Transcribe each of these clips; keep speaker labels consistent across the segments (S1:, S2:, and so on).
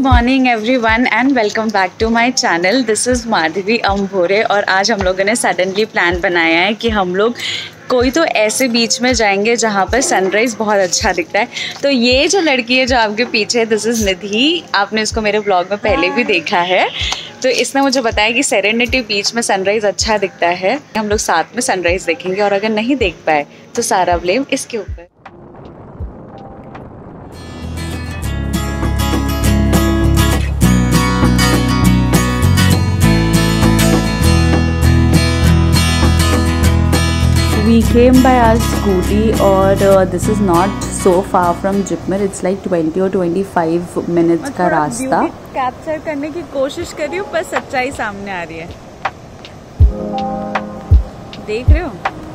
S1: Morning everyone and welcome back to my channel. This is Madhavi Ambhore और आज हम लोगों ने सडनली प्लान बनाया है कि हम लोग कोई तो ऐसे बीच में जाएंगे जहाँ पर सनराइज़ बहुत अच्छा दिखता है। तो ये जो लड़की है जो आपके पीछे है, दिस इज़ निधि। आपने इसको मेरे ब्लॉग में पहले भी देखा है। तो इसने मुझे बताया कि सेरेनिटी बीच में सनराइज़ अच्छा दिखता है। हम लोग साथ में सनराइज़ देखेंगे और अगर नहीं देख पाए तो सारा ब्लेम इसके ऊपर। We came by our scooty और this is not so far from Jipmer. It's like 20 or 25 minutes का रास्ता। कैप्चर करने की कोशिश कर रही हूँ पर सच्चाई सामने आ रही है। देख रहे हो?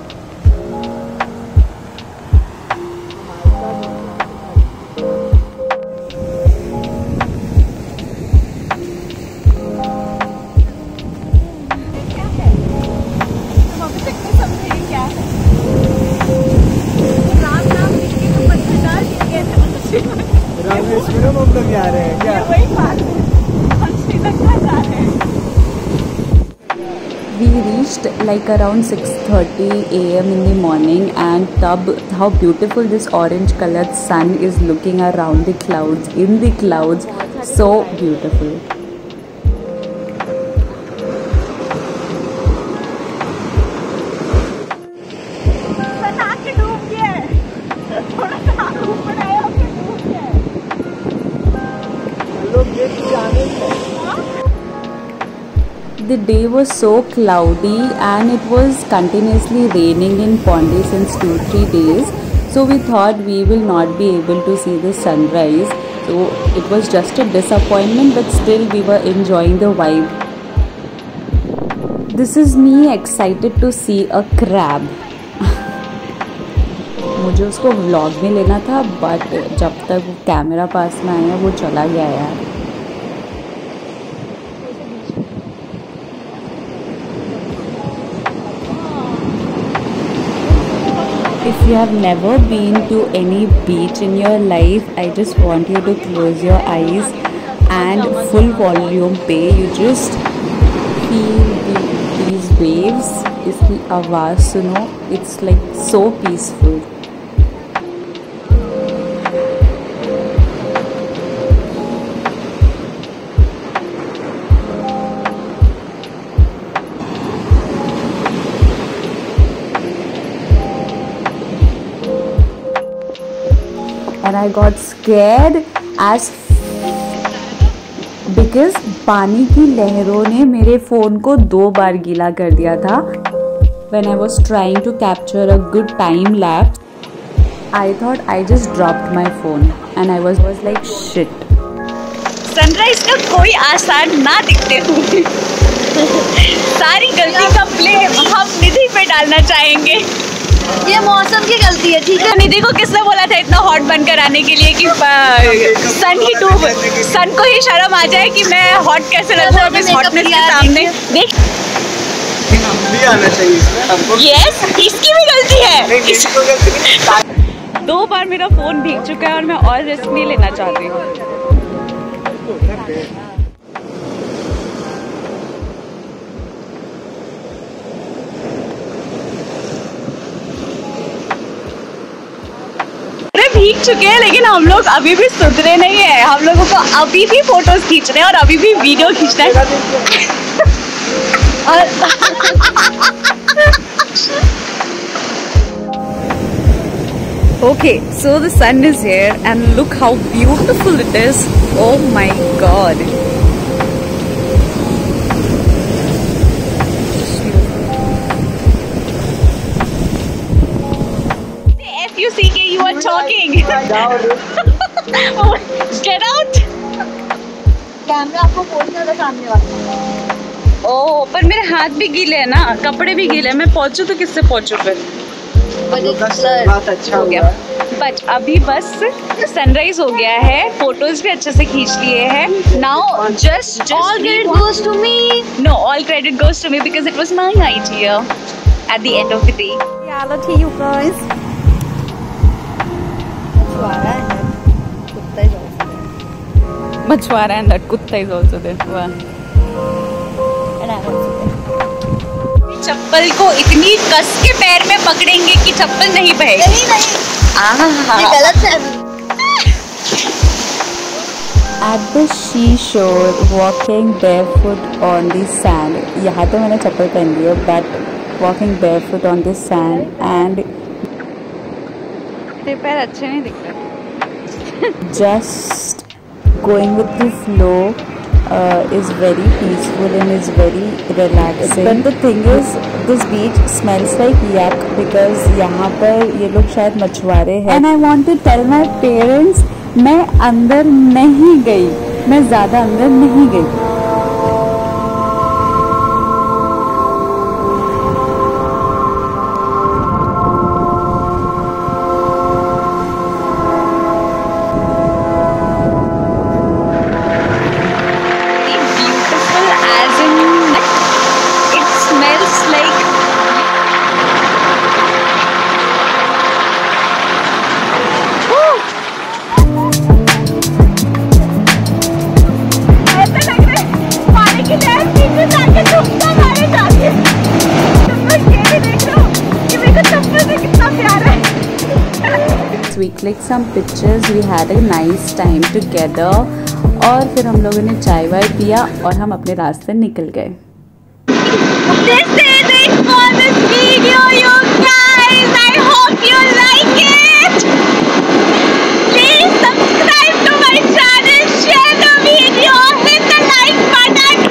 S2: हम लोग जा रहे हैं क्या?
S1: वही बात है, हम श्रीलंका जा रहे हैं। We reached like around 6:30 AM in the morning and tab how beautiful this orange colored sun is looking around the clouds, in the clouds, so beautiful. The day was so cloudy and it was continuously raining in Pondi since 2-3 days. So we thought we will not be able to see the sunrise. So it was just a disappointment, but still we were enjoying the vibe. This is me excited to see a crab. मुझे उसको vlog में लेना था but जब तक वो camera पास में आया वो चला गया यार। If you have never been to any beach in your life, I just want you to close your eyes and full volume pay. You just feel these waves. इसकी आवाज़ सुनो. It's like so peaceful. And I got scared as because पानी की लहरों ने मेरे phone को 2 बार गीला कर दिया था। When I was trying to capture a good time lapse, I thought I just dropped my phone and I was like shit. Sunrise का कोई आसार ना दिखते हुए सारी गलती का ब्लेम हम निधि पे डालना चाहेंगे।
S3: ये मौसम की गलती है, ठीक है।
S1: निधि को किसने बोला था इतना हॉट बनकर आने के लिए कि सन को ही शर्म आ जाए कि मैं हॉट कैसे लगूं अब इस हॉटनेस के सामने। देख
S2: भी आना चाहिए इसमें हमको।
S1: यस, इसकी भी गलती है। 2 बार मेरा फोन भीग चुका है और मैं और रिस्क नहीं लेना चाहती हूँ। भीग चुके हैं लेकिन हम लोग अभी भी सुधरे नहीं है। हम लोगों को अभी भी फोटोज खींचने हैं और अभी भी वीडियो खींचना है। Okay, so the sun is here and look how beautiful it is. Oh my God. You are talking. Get out.
S3: Camera आपको पहुंचना होगा सामने वाला।
S1: ओह, पर मेरे हाथ भी गीले हैं ना, कपड़े भी गीले हैं। मैं पहुंचूं तो किससे पहुंचूं फिर?
S2: बात अच्छा हो गया।
S1: बट अभी बस सनराइज हो गया है, फोटोज भी अच्छे से खींच लिए हैं। Now just
S3: all credit goes to me.
S1: No, all credit goes to me because it was my idea at the end of the day.
S3: Reality, you guys.
S1: मछुआरा and that kutta is also there. Wow. And I also there. चप्पल को इतनी कस के पैर में पकड़ेंगे कि चप्पल नहीं बहेगी।
S3: नहीं ये गलत है।
S1: At the seashore, walking barefoot on the sand. यहाँ तो मैंने चप्पल पहन ली है, but walking barefoot on the sand and तेरे पैर अच्छे नहीं दिख रहे। Just going with the flow is very peaceful and is very relaxing. But the thing is, this beach smells like yuck because यहाँ पर ये लोग शायद मछुआरे हैं। And I want to tell my parents, मैं अंदर नहीं गई, मैं ज़्यादा अंदर नहीं गई। We clicked some pictures, we had a nice time together और फिर हम लोगों ने चाय वाय पिया और हम अपने रास्ते निकल गए। This is it for this video, you guys. I hope you like it. Please subscribe to my channel, share the video, hit the like button